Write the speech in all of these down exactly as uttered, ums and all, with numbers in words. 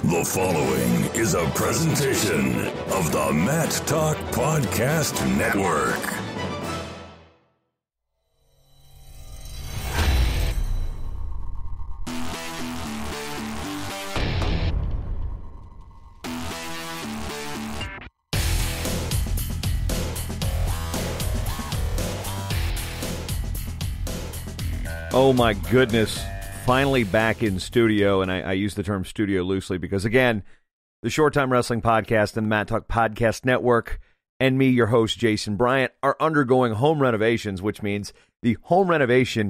The following is a presentation of the Matt Talk Podcast Network. Oh my goodness. Finally back in studio, and I, I use the term studio loosely because, again, the Short Time Wrestling Podcast and the Matt Talk Podcast Network and me, your host, Jason Bryant, are undergoing home renovations, which means the home renovation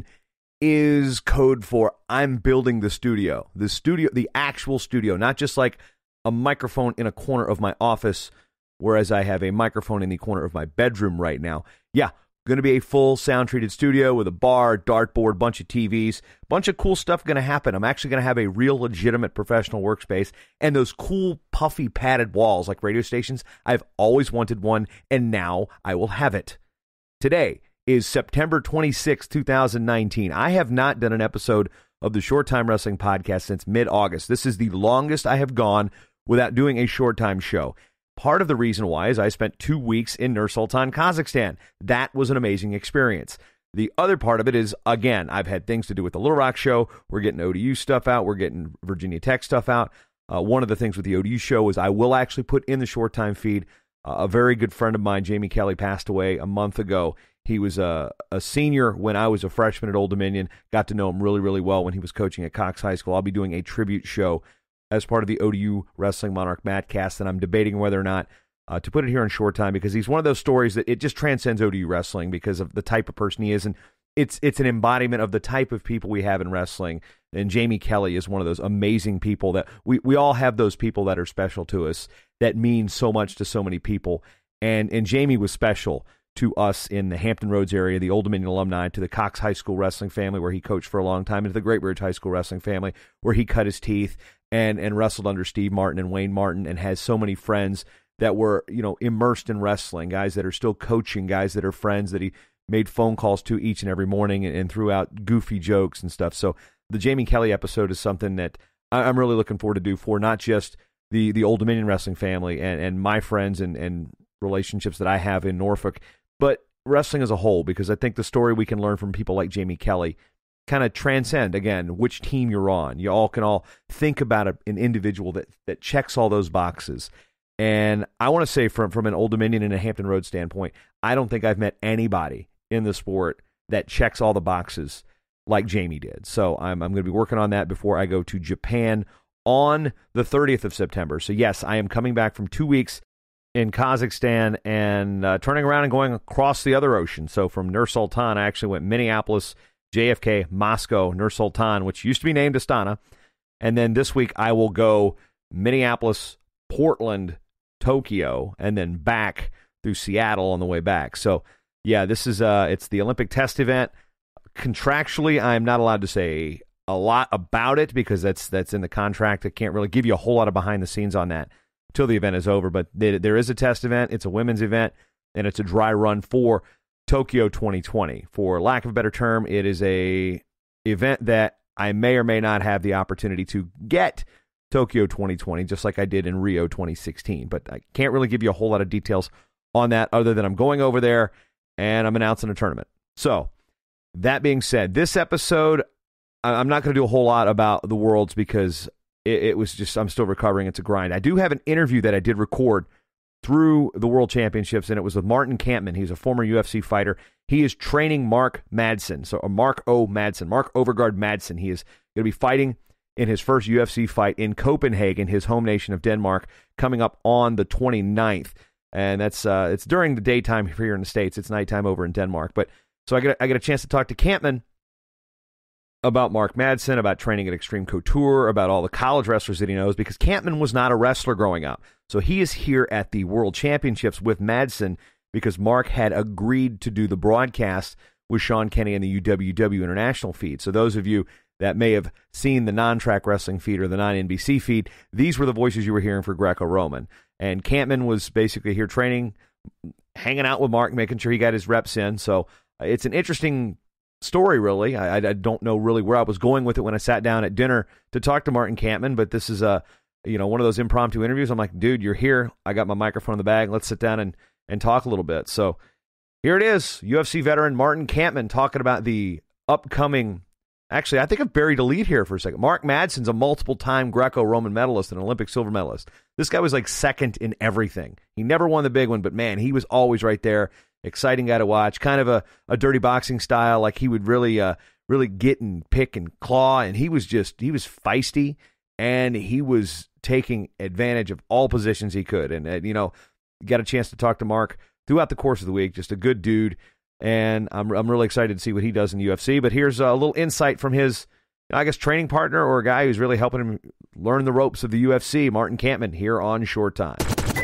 is code for I'm building the studio. The studio, the actual studio, not just like a microphone in a corner of my office, whereas I have a microphone in the corner of my bedroom right now. Yeah. Going to be a full sound-treated studio with a bar, dartboard, bunch of T Vs, bunch of cool stuff going to happen. I'm actually going to have a real legitimate professional workspace, and those cool puffy padded walls like radio stations. I've always wanted one, and now I will have it. Today is September twenty-sixth, twenty nineteen. I have not done an episode of the Short Time Wrestling Podcast since mid-August. This is the longest I have gone without doing a Short Time show. Part of the reason why is I spent two weeks in Nur-Sultan, Kazakhstan. That was an amazing experience. The other part of it is, again, I've had things to do with the Little Rock show. We're getting O D U stuff out. We're getting Virginia Tech stuff out. Uh, one of the things with the O D U show is I will actually put in the Short Time feed. Uh, a very good friend of mine, Jamie Kelly, passed away a month ago. He was a, a senior when I was a freshman at Old Dominion. Got to know him really, really well when he was coaching at Cox High School. I'll be doing a tribute show as part of the O D U Wrestling Monarch Mattcast, and I'm debating whether or not uh, to put it here in Short Time because he's one of those stories that it just transcends O D U wrestling because of the type of person he is, and it's it's an embodiment of the type of people we have in wrestling. And Jamie Kelly is one of those amazing people that we, we all have those people that are special to us that mean so much to so many people, and and Jamie was special to us in the Hampton Roads area, the Old Dominion alumni, to the Cox High School wrestling family where he coached for a long time, and to the Great Bridge High School wrestling family where he cut his teeth and and wrestled under Steve Martin and Wayne Martin, and has so many friends that were, you know, immersed in wrestling, guys that are still coaching, guys that are friends that he made phone calls to each and every morning and, and threw out goofy jokes and stuff. So the Jamie Kelly episode is something that I'm really looking forward to do for not just the the Old Dominion wrestling family and, and my friends and, and relationships that I have in Norfolk, but wrestling as a whole, because I think the story we can learn from people like Jamie Kelly kind of transcend, again, which team you're on. You all can all think about a, an individual that, that checks all those boxes. And I want to say from, from an Old Dominion and a Hampton Roads standpoint, I don't think I've met anybody in the sport that checks all the boxes like Jamie did. So I'm, I'm going to be working on that before I go to Japan on the thirtieth of September. So yes, I am coming back from two weeks in Kazakhstan and uh, turning around and going across the other ocean. So from Nur-Sultan, I actually went Minneapolis, J F K, Moscow, Nur-Sultan, which used to be named Astana. And then this week I will go Minneapolis, Portland, Tokyo, and then back through Seattle on the way back. So yeah, this is uh, it's the Olympic test event. Contractually, I'm not allowed to say a lot about it because that's that's in the contract. I can't really give you a whole lot of behind the scenes on that until the event is over. But there is a test event. It's a women's event, and it's a dry run for Tokyo twenty twenty. For lack of a better term, it is a event that I may or may not have the opportunity to get Tokyo twenty twenty, just like I did in Rio twenty sixteen. But I can't really give you a whole lot of details on that other than I'm going over there and I'm announcing a tournament. So that being said, this episode, I'm not going to do a whole lot about the Worlds because it, it was just, I'm still recovering. It's a grind. I do have an interview that I did record through the World Championships, and it was with Martin Kampmann. He's a former U F C fighter. He is training Mark Madsen, so or Mark O. Madsen, Mark Overgaard Madsen. He is going to be fighting in his first U F C fight in Copenhagen, his home nation of Denmark, coming up on the twenty-ninth. And that's uh, it's during the daytime here in the States. It's nighttime over in Denmark. But so I get I get a chance to talk to Kampmann about Mark Madsen, about training at Extreme Couture, about all the college wrestlers that he knows, because Kampmann was not a wrestler growing up. So he is here at the World Championships with Madsen because Mark had agreed to do the broadcast with Sean Kenny and the U W W International feed. So those of you that may have seen the non-track wrestling feed or the non-N B C feed, these were the voices you were hearing for Greco-Roman. And Kampmann was basically here training, hanging out with Mark, making sure he got his reps in. So uh, it's an interesting story, really. I, I don't know really where I was going with it when I sat down at dinner to talk to Martin Kampmann, but this is a you know, one of those impromptu interviews. I'm like, dude, you're here. I got my microphone in the bag. Let's sit down and, and talk a little bit. So here it is. U F C veteran Martin Kampmann talking about the upcoming, actually, I think I've buried a lead here for a second. Mark Madsen's a multiple-time Greco-Roman medalist and Olympic silver medalist. This guy was like second in everything. He never won the big one, but man, he was always right there. Exciting guy to watch. Kind of a, a dirty boxing style. Like he would really, uh, really get and pick and claw. And he was just, he was feisty, and he was taking advantage of all positions he could. And, and you know, got a chance to talk to Mark throughout the course of the week. Just a good dude. And I'm I'm really excited to see what he does in the U F C. But here's a little insight from his, I guess, training partner or a guy who's really helping him learn the ropes of the U F C, Martin Kampmann, here on Short Time.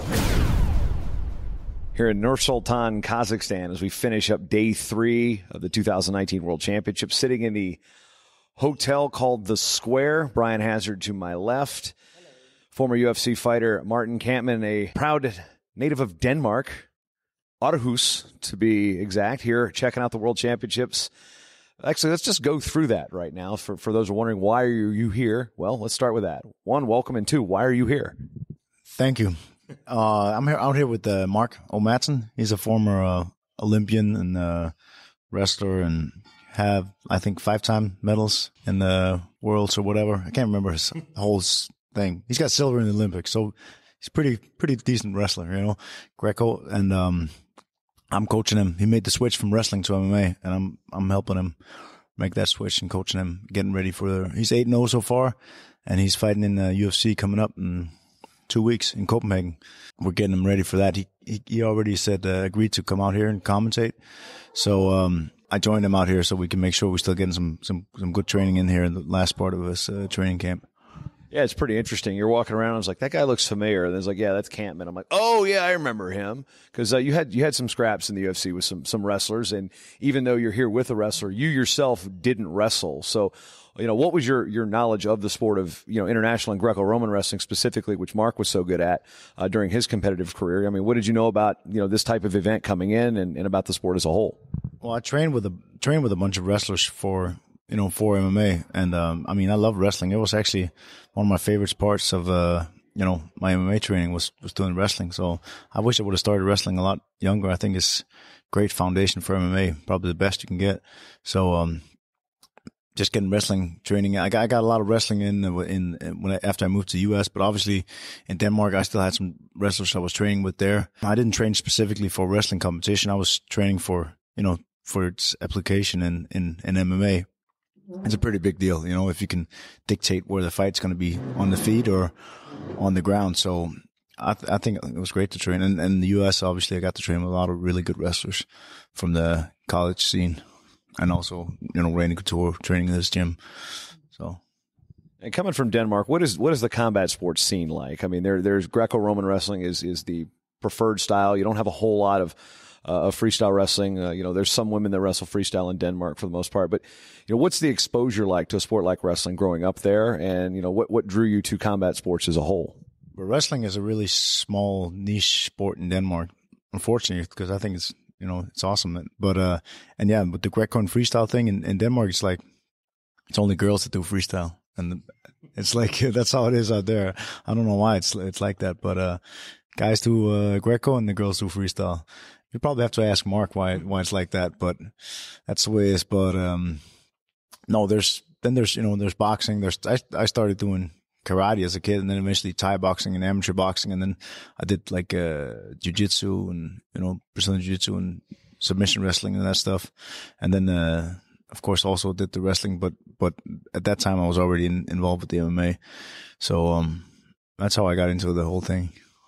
Here in Nur Sultan, Kazakhstan, as we finish up day three of the two thousand nineteen World Championship, sitting in the hotel called The Square. Brian Hazard to my left. Hello. Former U F C fighter Martin Kampmann, a proud native of Denmark, Aarhus to be exact, here checking out the World Championships. Actually, let's just go through that right now. For, for those who are wondering, why are you here? Well, let's start with that. One, welcome, and two, why are you here? Thank you. Uh, I'm here out here with uh, Mark Madsen. He's a former uh, Olympian and uh, wrestler, and have I think five-time medals in the Worlds or whatever. I can't remember his whole thing. He's got silver in the Olympics, so he's pretty pretty decent wrestler, you know, Greco. And um, I'm coaching him. He made the switch from wrestling to M M A, and I'm I'm helping him make that switch and coaching him, getting ready for the. He's eight and oh so far, and he's fighting in the U F C coming up in two weeks in Copenhagen. We're getting him ready for that. He he, he already said uh, agreed to come out here and commentate. So um, I joined him out here so we can make sure we're still getting some some some good training in here in the last part of his uh, training camp. Yeah, it's pretty interesting. You're walking around, I was like, that guy looks familiar. And it's like, yeah, that's Kampmann. I'm like, oh, yeah, I remember him. Because uh, you had you had some scraps in the U F C with some some wrestlers. And even though you're here with a wrestler, you yourself didn't wrestle. So, you know, what was your, your knowledge of the sport of, you know, international and Greco-Roman wrestling specifically, which Mark was so good at uh, during his competitive career? I mean, what did you know about, you know, this type of event coming in and, and about the sport as a whole? Well, I trained with a trained with a bunch of wrestlers for you know, for M M A. And, um, I mean, I love wrestling. It was actually one of my favorite parts of, uh, you know, my M M A training was, was doing wrestling. So I wish I would have started wrestling a lot younger. I think it's a great foundation for M M A, probably the best you can get. So, um, just getting wrestling training. I got, I got a lot of wrestling in, in, in when I, after I moved to the U S, but obviously in Denmark, I still had some wrestlers I was training with there. I didn't train specifically for wrestling competition. I was training for, you know, for its application in, in, in M M A. It's a pretty big deal, you know, if you can dictate where the fight's going to be on the feet or on the ground. So I, th- I think it was great to train. And, and in the U S, obviously, I got to train with a lot of really good wrestlers from the college scene, and also, you know, Randy Couture training in this gym. So. And coming from Denmark, what is what is the combat sports scene like? I mean, there there's Greco-Roman wrestling is is the preferred style. You don't have a whole lot of Uh, of freestyle wrestling. Uh, you know, there's some women that wrestle freestyle in Denmark for the most part, but, you know, what's the exposure like to a sport like wrestling growing up there? And, you know, what, what drew you to combat sports as a whole? Well, wrestling is a really small niche sport in Denmark, unfortunately, because I think it's, you know, it's awesome. But, uh, and yeah, with the Greco and freestyle thing in, in Denmark, it's like, it's only girls that do freestyle. And it's like, that's how it is out there. I don't know why it's, it's like that, but, uh, guys do, uh, Greco and the girls do freestyle. You probably have to ask Mark why why it's like that, but that's the way it is. But um, no, there's then there's you know there's boxing. There's I I started doing karate as a kid, and then eventually Thai boxing and amateur boxing, and then I did like uh, jiu-jitsu and you know Brazilian jiu-jitsu and submission wrestling and that stuff, and then uh, of course also did the wrestling. But but at that time I was already in, involved with the M M A, so um, that's how I got into the whole thing.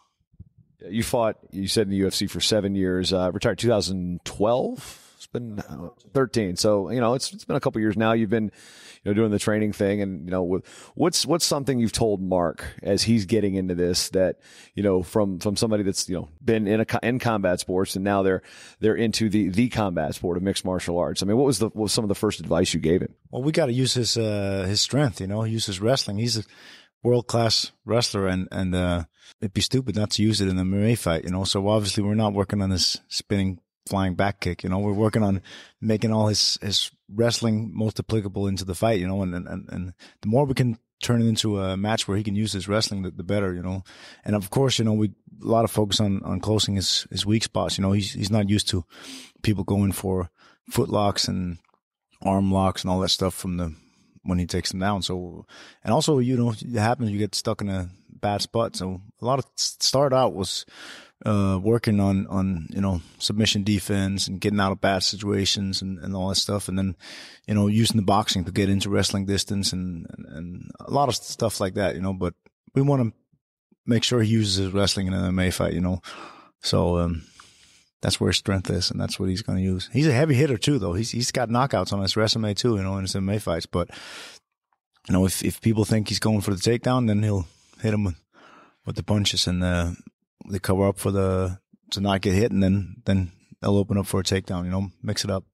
You fought, you said, in the U F C for seven years, uh, retired two thousand twelve. It's been uh, thirteen. So, you know, it's it's been a couple years now. You've been, you know, doing the training thing. And, you know, what's what's something you've told Mark as he's getting into this that, you know, from from somebody that's, you know, been in a, in combat sports and now they're they're into the the combat sport of mixed martial arts? I mean, what was the what was some of the first advice you gave him? Well, we got to use his uh, his strength, you know, use his wrestling. He's a world-class wrestler, and, and, uh, it'd be stupid not to use it in an M M A fight, you know? So obviously we're not working on this spinning, flying back kick, you know? We're working on making all his, his wrestling most applicable into the fight, you know? And, and, and the more we can turn it into a match where he can use his wrestling, the, the better, you know. And of course, you know, we a lot of focus on on closing his his weak spots. You know, he's he's not used to people going for foot locks and arm locks and all that stuff from the when he takes them down. So, and also, you know, it happens, you get stuck in a bad spot. So a lot of start out was uh working on on you know submission defense and getting out of bad situations and, and all that stuff, and then you know using the boxing to get into wrestling distance and, and and a lot of stuff like that, you know. But we want to make sure he uses his wrestling in an M M A fight, you know. So um that's where his strength is, and that's what he's going to use. He's a heavy hitter too, though. He's he's got knockouts on his resume too, you know, in his M M A fights. But you know, if if people think he's going for the takedown, then he'll hit him with, with the punches, and uh, they cover up for the to not get hit, and then then they'll open up for a takedown. You know, mix it up.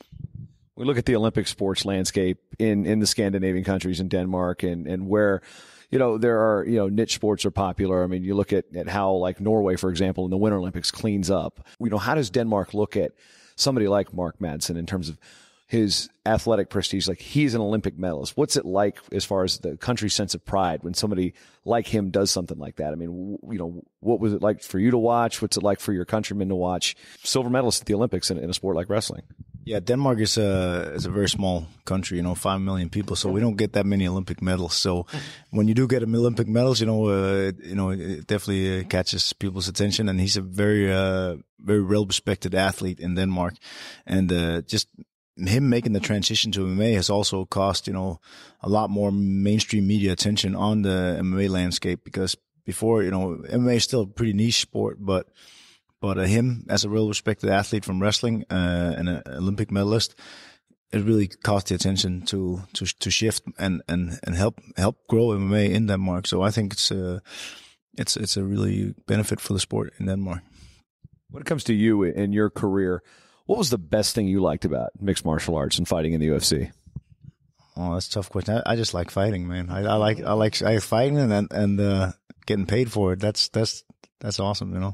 We look at the Olympic sports landscape in in the Scandinavian countries, in Denmark, and and where, you know, there are, you know, niche sports are popular. I mean, you look at, at how, like, Norway, for example, in the Winter Olympics cleans up. You know, how does Denmark look at somebody like Mark Madsen in terms of his athletic prestige? Like, he's an Olympic medalist. What's it like as far as the country's sense of pride when somebody like him does something like that? I mean, w- you know, what was it like for you to watch? What's it like for your countrymen to watch silver medalists at the Olympics in, in a sport like wrestling? Yeah, Denmark is a is a very small country, you know, five million people, so we don't get that many Olympic medals. So when you do get Olympic medals, you know, uh, you know, it definitely uh, catches people's attention, and he's a very uh, very well respected athlete in Denmark, and uh, just him making the transition to M M A has also cost, you know, a lot more mainstream media attention on the M M A landscape, because before, you know, M M A is still a pretty niche sport, but But uh, him, as a real-respected athlete from wrestling uh, and an Olympic medalist, it really caused the attention to to to shift and and and help help grow M M A in Denmark. So I think it's a it's it's a really benefit for the sport in Denmark. When it comes to you and your career, what was the best thing you liked about mixed martial arts and fighting in the U F C? Oh, that's a tough question. I, I just like fighting, man. I, I like I like I like fighting and and uh, getting paid for it. That's that's that's awesome, you know.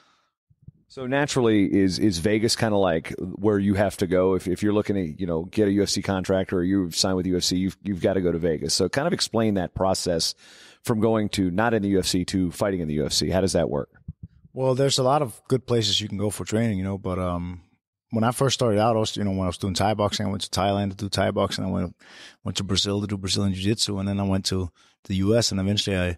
So naturally, is is Vegas kind of like where you have to go if if you're looking to, you know, get a U F C contract or you've signed with U F C, you've you've got to go to Vegas. So kind of explain that process from going to not in the U F C to fighting in the U F C. How does that work? Well, there's a lot of good places you can go for training, you know, but um, when I first started out, I was, you know, when I was doing Thai boxing, I went to Thailand to do Thai boxing. I went went to Brazil to do Brazilian Jiu-Jitsu, and then I went to the U S, and eventually I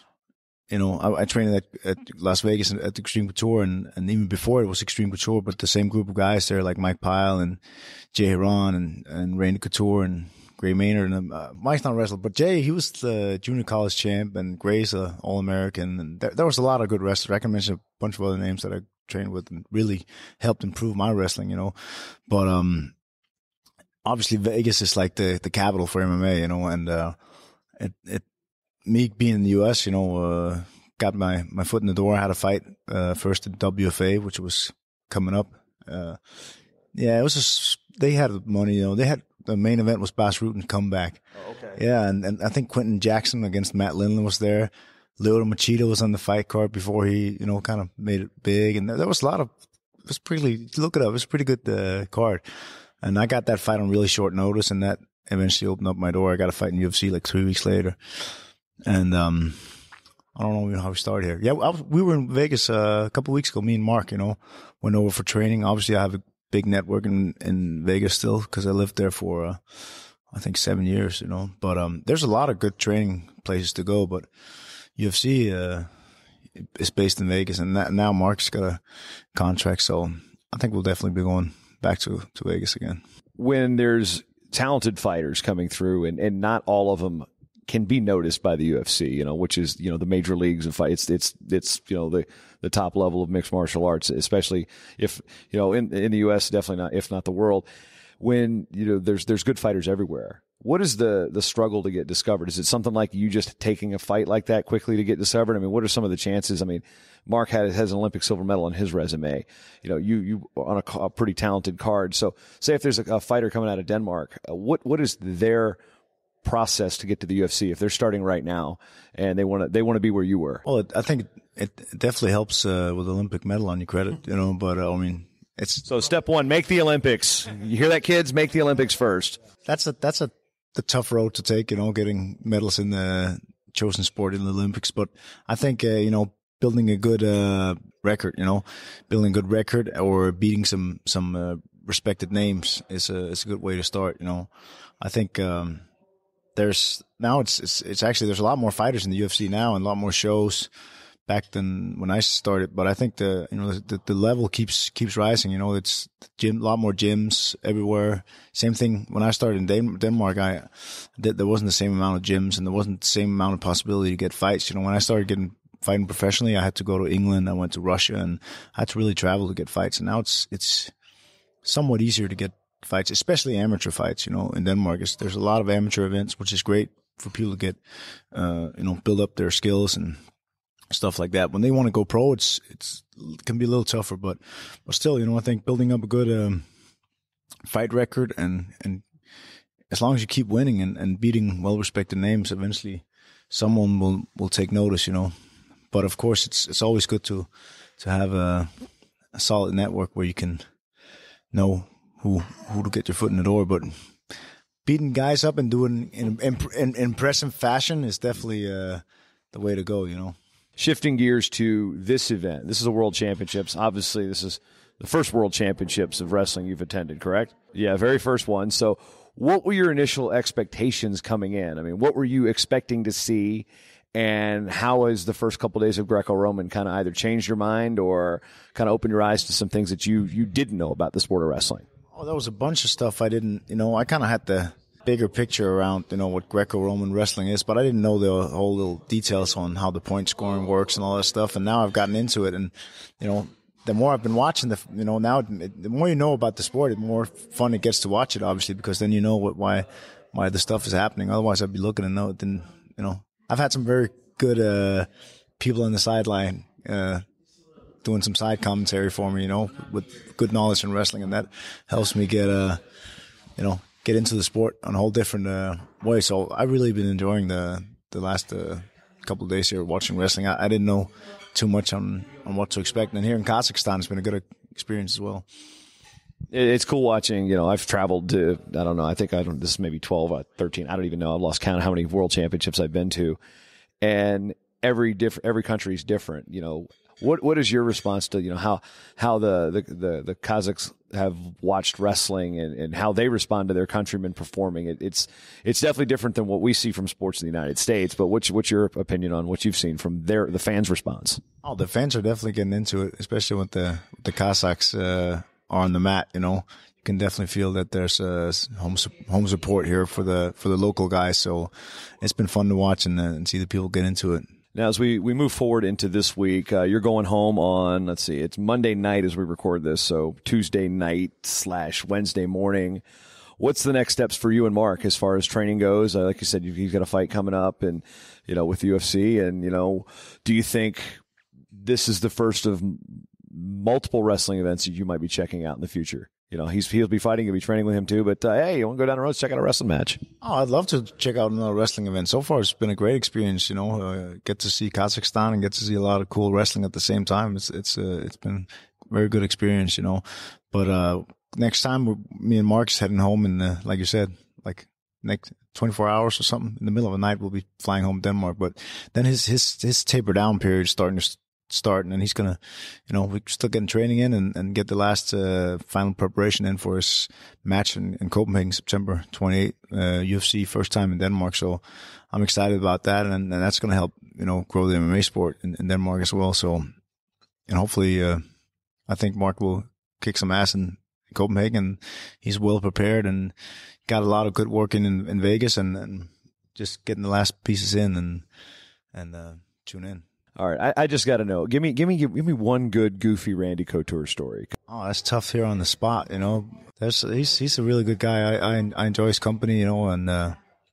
You know, I, I trained at, at Las Vegas at the Extreme Couture, and, and even before it was Extreme Couture, but the same group of guys there, like Mike Pyle and Jay Heron and, and Randy Couture and Gray Maynard. And uh, Mike's not wrestler, but Jay, he was the junior college champ, and Gray's a All-American. And there, there was a lot of good wrestlers. I can mention a bunch of other names that I trained with and really helped improve my wrestling, you know. But um, obviously Vegas is like the, the capital for M M A, you know, and uh, it it. Me being in the U S, you know, uh, got my, my foot in the door. I had a fight uh, first at W F A, which was coming up. Uh, yeah, it was just, they had money, you know. They had, the main event was Bas Rutten's comeback. Oh, okay. Yeah, and, and I think Quentin Jackson against Matt Lindland was there. Lyoto Machida was on the fight card before he, you know, kind of made it big. And there, there was a lot of, it was pretty, look it up, it was a pretty good uh, card. And I got that fight on really short notice, and that eventually opened up my door. I got a fight in U F C like three weeks later. And um, I don't know how we started here. Yeah, I was, we were in Vegas uh, a couple of weeks ago. Me and Mark, you know, went over for training. Obviously, I have a big network in, in Vegas still because I lived there for, uh, I think, seven years, you know. But um, there's a lot of good training places to go. But U F C uh, is based in Vegas, and that, now Mark's got a contract. So I think we'll definitely be going back to, to Vegas again. When there's talented fighters coming through, and, and not all of them can be noticed by the U F C, you know, which is, you know, the major leagues of fight. It's, it's, it's, you know, the, the top level of mixed martial arts, especially if, you know, in, in the U S, definitely not, if not the world. When, you know, there's, there's good fighters everywhere. What is the, the struggle to get discovered? Is it something like you just taking a fight like that quickly to get discovered? I mean, what are some of the chances? I mean, Mark has, has an Olympic silver medal on his resume. You know, you, you on a, a pretty talented card. So say if there's a, a fighter coming out of Denmark, uh, what, what is their process to get to the U F C if they're starting right now and they want to they want to be where you were? Well, it, I think it, it definitely helps uh, with Olympic medal on your credit, you know. But uh, I mean, it's so step one: make the Olympics. You hear that, kids? Make the Olympics first. That's a that's a the tough road to take, you know, getting medals in the chosen sport in the Olympics. But I think, uh, you know, building a good uh, record, you know, building a good record or beating some some uh, respected names is a is a good way to start. You know, I think um, there's now it's, it's it's actually there's a lot more fighters in the U F C now and a lot more shows back than when I started. But I think the you know the, the level keeps keeps rising. You know, it's gym, a lot more gyms everywhere. Same thing when I started in Dan- Denmark. I there wasn't the same amount of gyms and there wasn't the same amount of possibility to get fights. You know, when I started getting fighting professionally, I had to go to England. I went to Russia, and I had to really travel to get fights. And now it's it's somewhat easier to get fights, especially amateur fights. You know, in Denmark, it's, there's a lot of amateur events, which is great for people to get, uh, you know, build up their skills and stuff like that. When they want to go pro, it's it's it can be a little tougher, but but still, you know, I think building up a good um, fight record and and as long as you keep winning and, and beating well-respected names, eventually someone will will take notice. You know. But of course, it's it's always good to to have a, a solid network where you can know who who to get your foot in the door. But beating guys up and doing in, in, in impressive fashion is definitely uh, the way to go. You know. Shifting gears to this event, this is the World Championships. Obviously, this is the first World Championships of wrestling you've attended, correct? Yeah, very first one. So, what were your initial expectations coming in? I mean, what were you expecting to see? And how has the first couple of days of Greco-Roman kind of either changed your mind or kind of opened your eyes to some things that you you didn't know about the sport of wrestling? Oh, there was a bunch of stuff I didn't, you know, I kind of had the bigger picture around, you know, what Greco-Roman wrestling is, but I didn't know the whole little details on how the point scoring works and all that stuff. And now I've gotten into it, and, you know, the more I've been watching the, you know, now the more you know about the sport, the more fun it gets to watch it, obviously, because then you know what, why, why the stuff is happening. Otherwise I'd be looking and know it. Then, you know, I've had some very good uh, people on the sideline uh, doing some side commentary for me, you know, with good knowledge in wrestling, and that helps me get, uh, you know, get into the sport on a whole different uh, way. So I've really been enjoying the the last uh, couple of days here watching wrestling. I, I didn't know too much on, on what to expect, and here in Kazakhstan, it's been a good experience as well. It's cool watching, you know, I've traveled to, I don't know, I think I don't, this is maybe twelve, thirteen, I don't even know. I've lost count of how many world championships I've been to. And every different, every country is different. You know, what what is your response to, you know, how how the the the, the Kazakhs have watched wrestling and, and how they respond to their countrymen performing? It, it's it's definitely different than what we see from sports in the United States. But what's what's your opinion on what you've seen from their the fans' response? Oh, the fans are definitely getting into it, especially with the the Kazakhs uh, on the mat. You know, you can definitely feel that there's a home home support here for the for the local guys. So it's been fun to watch and, uh, and see the people get into it. Now, as we, we move forward into this week, uh, you're going home on, let's see, it's Monday night as we record this, so Tuesday night slash Wednesday morning. What's the next steps for you and Mark as far as training goes? Uh, like you said, you've, you've got a fight coming up and, you know, with the U F C. And, you know, do you think this is the first of multiple wrestling events that you might be checking out in the future? You know, he's, he'll be fighting, you'll be training with him too, but, uh, hey, you want to go down the road, check out a wrestling match? Oh, I'd love to check out another wrestling event. So far, it's been a great experience, you know, uh, get to see Kazakhstan and get to see a lot of cool wrestling at the same time. It's, it's, uh, it's been a very good experience, you know, but, uh, next time we're, me and Mark's heading home in the, like you said, like next twenty-four hours or something in the middle of the night, we'll be flying home to Denmark, but then his, his, his taper down period is starting to start, and then he's gonna, you know, we're still getting training in and, and get the last uh, final preparation in for his match in, in Copenhagen, September twenty-eighth, uh, U F C first time in Denmark. So I'm excited about that, and, and that's gonna help, you know, grow the M M A sport in, in Denmark as well. So, and hopefully, uh, I think Mark will kick some ass in Copenhagen. He's well prepared and got a lot of good work in in, in Vegas, and, and just getting the last pieces in and and uh, tune in. All right, I, I just got to know. Give me, give me, give me one good, goofy Randy Couture story. Oh, that's tough here on the spot. You know, there's he's he's a really good guy. I I, I enjoy his company. You know, and uh,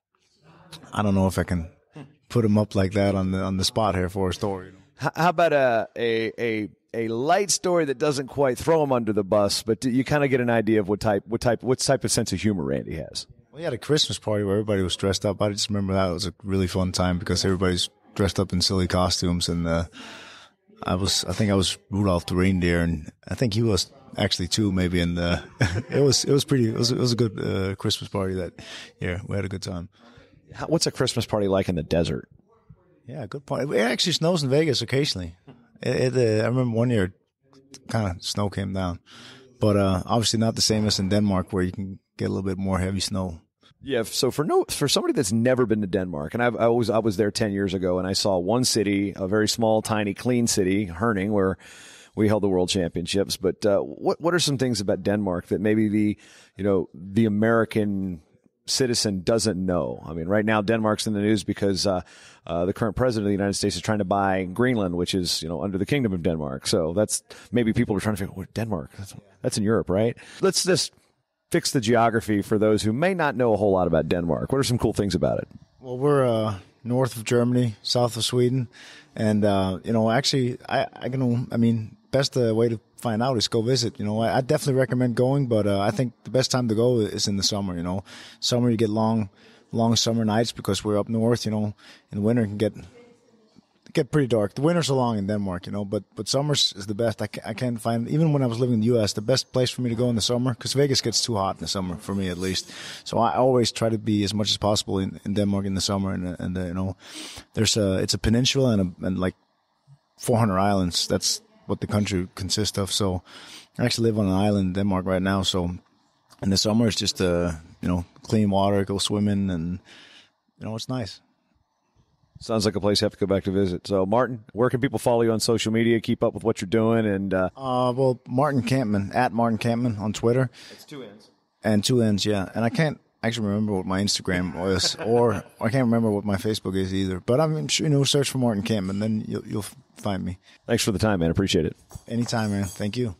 I don't know if I can put him up like that on the on the spot here for a story. You know? How, how about a a a a light story that doesn't quite throw him under the bus, but you kind of get an idea of what type, what type, what type of sense of humor Randy has? Well, he had a Christmas party where everybody was dressed up. I just remember that it was a really fun time because everybody's dressed up in silly costumes, and uh, I was, I think I was Rudolph the reindeer, and I think he was actually two maybe. And uh, it was it was pretty. It was it was a good uh, Christmas party that year. We had a good time. How, what's a Christmas party like in the desert? Yeah, good point. It actually snows in Vegas occasionally. It, it uh, I remember one year, kind of snow came down, but uh, obviously not the same as in Denmark where you can get a little bit more heavy snow. Yeah, so for no for somebody that's never been to Denmark, and I've, I was I was there ten years ago, and I saw one city, a very small, tiny, clean city, Herning, where we held the World Championships. But uh, what what are some things about Denmark that maybe the you know the American citizen doesn't know? I mean, right now Denmark's in the news because uh, uh, the current president of the United States is trying to buy Greenland, which is you know under the Kingdom of Denmark. So that's maybe people are trying to figure out what Denmark. That's, that's in Europe, right? Let's just fix the geography for those who may not know a whole lot about Denmark. What are some cool things about it? Well, we're uh, north of Germany, south of Sweden, and uh, you know, actually, I, I can, I mean, best uh, way to find out is go visit. You know, I, I definitely recommend going, but uh, I think the best time to go is in the summer. You know, summer you get long, long summer nights because we're up north. You know, in winter it can get get pretty dark. The winters are long in Denmark, you know, but but summers is the best. I, can, I can't find, even when I was living in the U S, the best place for me to go in the summer, because Vegas gets too hot in the summer, for me at least. So I always try to be as much as possible in, in Denmark in the summer. And, and uh, you know, there's a, it's a peninsula and, a, and like four hundred islands. That's what the country consists of. So I actually live on an island in Denmark right now. So in the summer, it's just, uh, you know, clean water, go swimming, and, you know, it's nice. Sounds like a place you have to go back to visit. So, Martin, where can people follow you on social media, keep up with what you're doing? And uh, uh well, Martin Kampmann, at Martin Kampmann on Twitter. It's two N's. And two N's, yeah. And I can't actually remember what my Instagram was, or I can't remember what my Facebook is either. But I'm sure, you know, search for Martin Kampmann, then you'll, you'll find me. Thanks for the time, man. Appreciate it. Anytime, man. Thank you.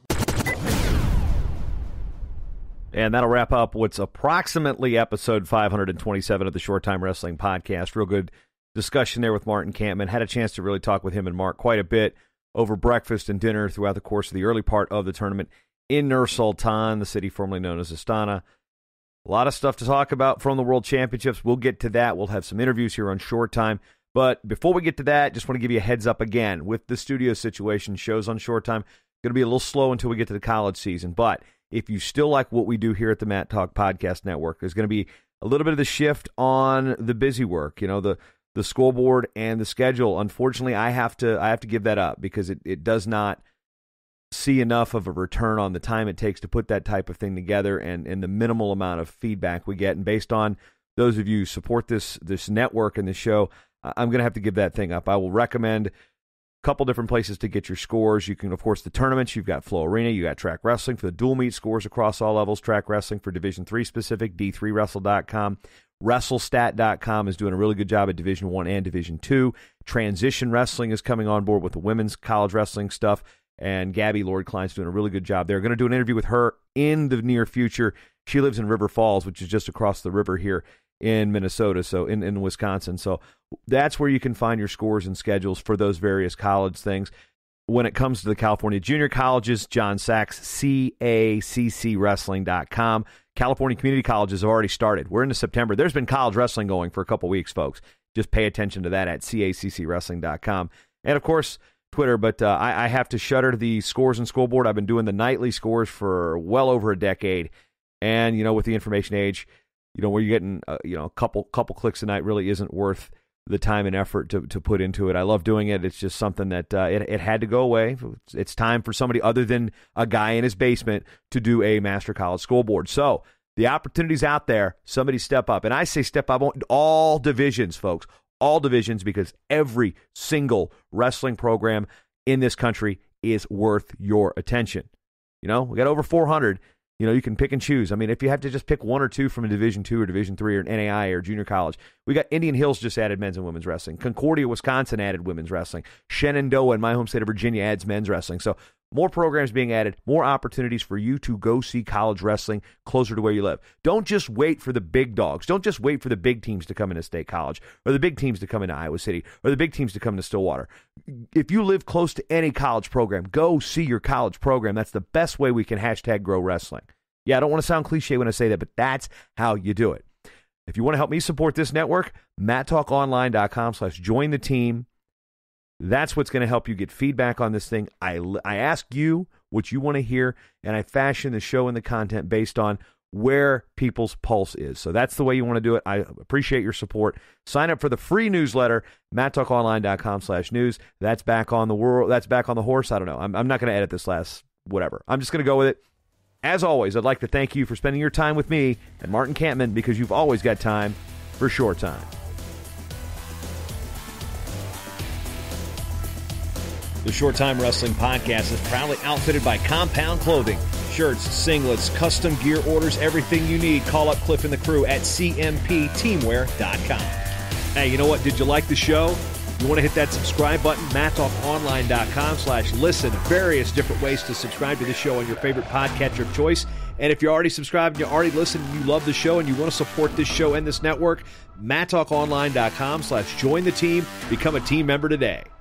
And that'll wrap up what's approximately episode five hundred twenty-seven of the Short Time Wrestling Podcast. Real good discussion there with Martin Kampmann. Had a chance to really talk with him and Mark quite a bit over breakfast and dinner throughout the course of the early part of the tournament in Nur Sultan, the city formerly known as Astana. A lot of stuff to talk about from the World Championships. We'll get to that. We'll have some interviews here on Short Time. But before we get to that, just want to give you a heads up again. With the studio situation, shows on Short Time, going to be a little slow until we get to the college season. But if you still like what we do here at the Matt Talk Podcast Network, there's going to be a little bit of the shift on the busy work. You know, the the scoreboard and the schedule. Unfortunately, I have to I have to give that up because it, it does not see enough of a return on the time it takes to put that type of thing together, and, and the minimal amount of feedback we get. And based on those of you who support this this network and this show, I'm going to have to give that thing up. I will recommend a couple different places to get your scores. You can, of course, the tournaments. You've got Flow Arena. You got Track Wrestling for the dual meet scores across all levels. Track Wrestling for Division three specific, D three wrestle dot com. WrestleStat dot com is doing a really good job at Division one and Division two. Transition Wrestling is coming on board with the women's college wrestling stuff, and Gabby Lord Klein's doing a really good job there. Going to do an interview with her in the near future. She lives in River Falls, which is just across the river here in Minnesota, so in, in Wisconsin. So that's where you can find your scores and schedules for those various college things. When it comes to the California junior colleges, John Sachs, C A C C wrestling dot com. California community colleges have already started. We're into September. There's been college wrestling going for a couple weeks, folks. Just pay attention to that at C A C C wrestling dot com. And, of course, Twitter. But uh, I, I have to shutter the scores and scoreboard. I've been doing the nightly scores for well over a decade. And, you know, with the information age, you know, where you're getting, uh, you know, a couple couple clicks a night really isn't worth the time and effort to, to put into it. I love doing it. It's just something that uh, it, it had to go away. It's, it's time for somebody other than a guy in his basement to do a Master College scoreboard. So the opportunity's out there. Somebody step up. And I say step up all divisions, folks. All divisions, because every single wrestling program in this country is worth your attention. You know, we got over four hundred. You know, you can pick and choose. I mean, if you have to just pick one or two from a Division two or Division three or an N A I or junior college, we got Indian Hills just added men's and women's wrestling. Concordia, Wisconsin added women's wrestling. Shenandoah in my home state of Virginia adds men's wrestling. So more programs being added, more opportunities for you to go see college wrestling closer to where you live. Don't just wait for the big dogs. Don't just wait for the big teams to come into State College or the big teams to come into Iowa City or the big teams to come into Stillwater. If you live close to any college program, go see your college program. That's the best way we can hashtag grow wrestling. Yeah, I don't want to sound cliche when I say that, but that's how you do it. If you want to help me support this network, matt talk online dot com slash join the team. That's what's going to help you get feedback on this thing. I, I ask you, what you want to hear, and I fashion the show and the content based on where people's pulse is. So that's the way you want to do it. I appreciate your support. Sign up for the free newsletter, matt talk online dot com slash news. That's back on the world. That's back on the horse. I don't know. I'm, I'm not going to edit this last whatever. I'm just going to go with it. As always, I'd like to thank you for spending your time with me and Martin Kampmann, because you've always got time for Short Time. The Short Time Wrestling Podcast is proudly outfitted by Compound Clothing. Shirts, singlets, custom gear orders, everything you need. Call up Cliff and the crew at c m p teamwear dot com. Hey, you know what? Did you like the show? You want to hit that subscribe button? matt talk online dot com slash listen. Various different ways to subscribe to the show on your favorite podcatcher of choice. And if you're already subscribed and you already listened and you love the show and you want to support this show and this network, matt talk online dot com slash join the team. Become a team member today.